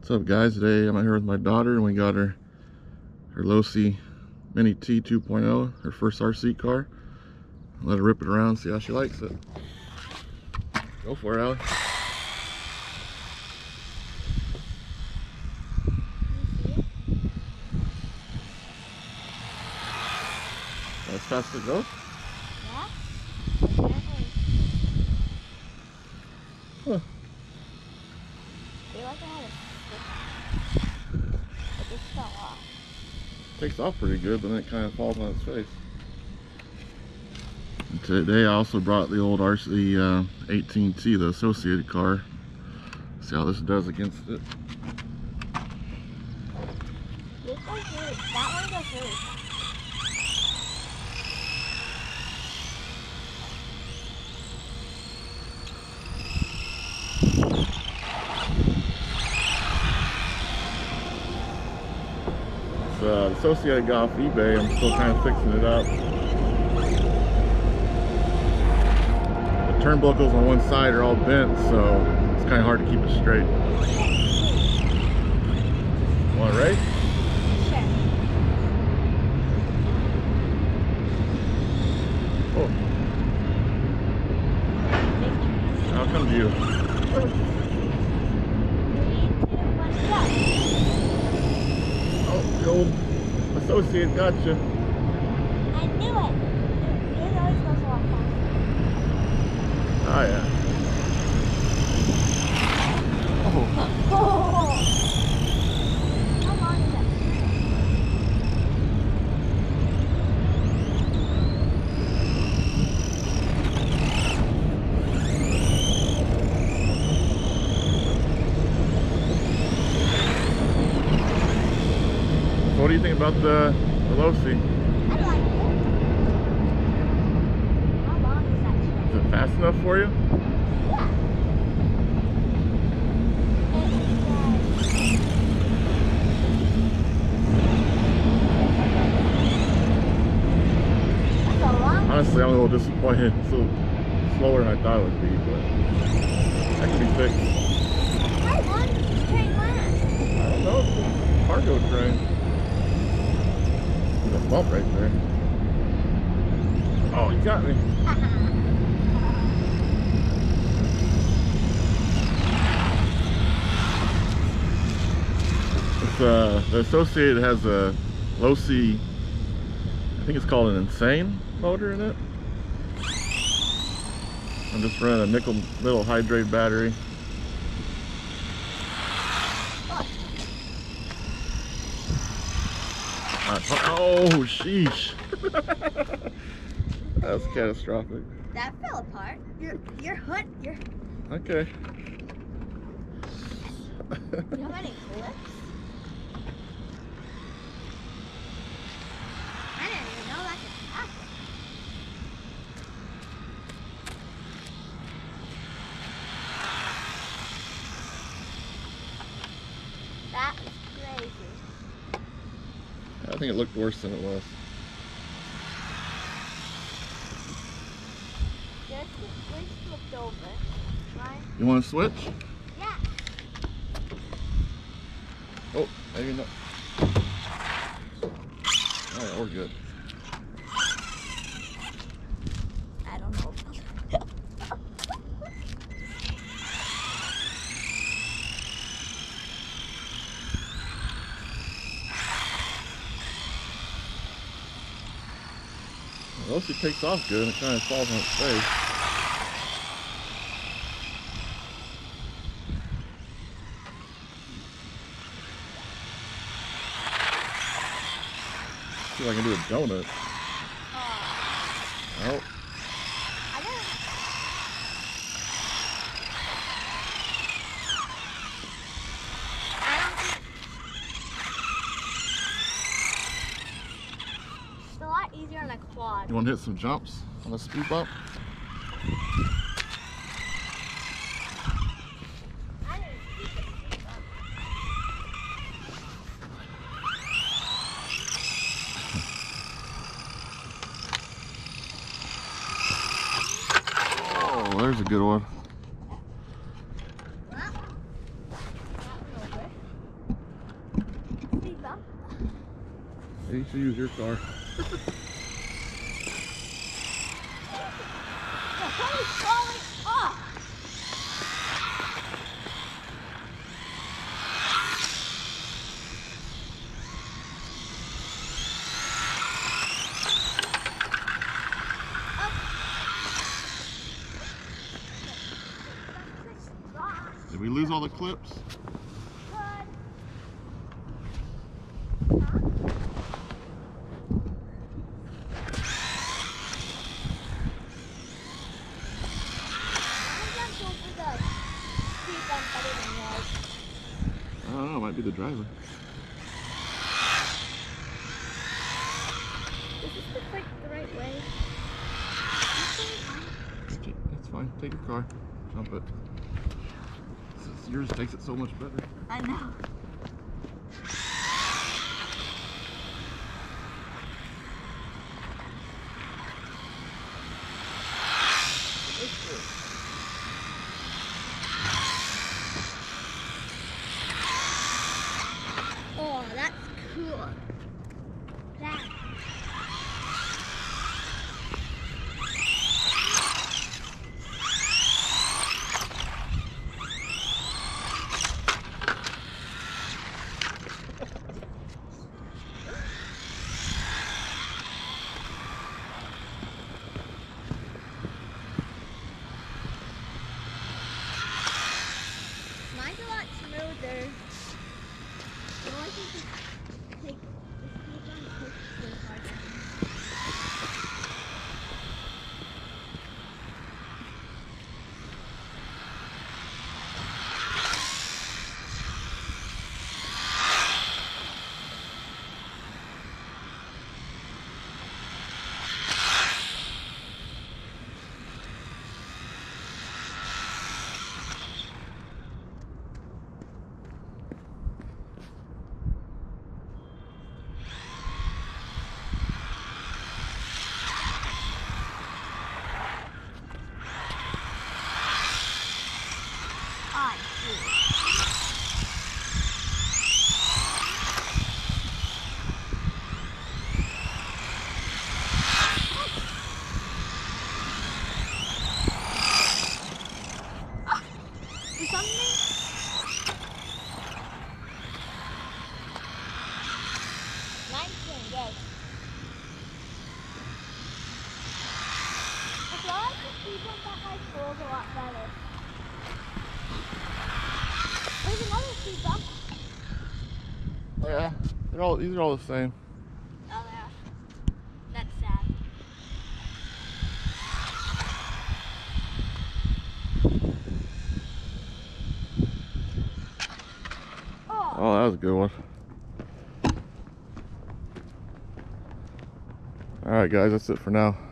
What's up, guys? Today I'm out here with my daughter and we got her Losi Mini T 2.0, her first RC car. Let her rip it around, see how she likes it. Go for it, Allie. As fast as it goes? Yeah. Apparently. Huh. I feel like I had a stick. It just fell off. Takes off pretty good, but then it kind of falls on its face. And today I also brought the old RC 18T, the associated car. See how this does against it. This one's really, that one goes really fast. The Associated got off eBay. I'm still kind of fixing it up. The turnbuckles on one side are all bent, so it's kind of hard to keep it straight. Want to race? Sure. Oh. How come to you? 3, 2, 1, go. Oh, the old Associate got you. I knew it. It always goes a lot faster. Oh, yeah. Oh. Oh. How long is it? What do you think about the Losi? I like it. How long is that Is train? it fast enough for you? Yeah. That's a long Honestly, I'm a little disappointed. It's a little slower than I thought it would be, but that can be fixed. How long does this train last? I don't know. It's a cargo train. There's a bump right there. Oh, you got me. It's the Associated has a Losi, I think it's called an Insane motor in it. I'm just running a nickel metal hydrate battery. Oh, sheesh. That was catastrophic. That fell apart. Your hood, your... Okay. You have any clips? I didn't even know that could happen. That is crazy. I think it looked worse than it was. Just the switch flipped over. Right? You want to switch? Yeah. Oh, maybe not. Oh yeah, we're good. I don't know. Well, she takes off good and it kind of falls on its face. See if I can do a donut. Oh, I didn't. I don't think... It's a lot easier on a quad. you want to hit some jumps on the speed bump? I didn't see the speed bump. Oh, there's a good one. Well, that went over. You should use your car. Holy falling off! Did we lose all the clips? I don't know, it might be the driver. Is this like the right way? Okay, it's fine. Take your car. Jump it. Yours takes it so much better. I know. Oh, that's cool. That. Mine's a lot smoother. The only thing to take the speed on takes really hard. I see. Or something? Mine's doing good. I feel like the speed bump at my school is a lot better. There's another speed bump. Yeah, these are all the same. Oh, yeah. That's sad. Oh, that was a good one. Alright guys, that's it for now.